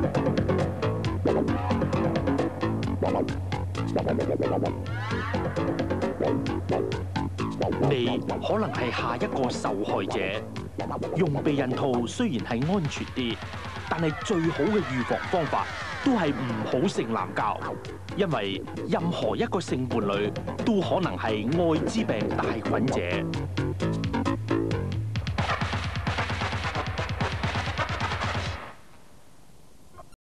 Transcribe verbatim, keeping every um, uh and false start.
你可能係下一個受害者。用避孕套雖然係安全啲，但係最好嘅預防方法都係唔好性濫交，因為任何一個性伴侶都可能係愛滋病帶菌者。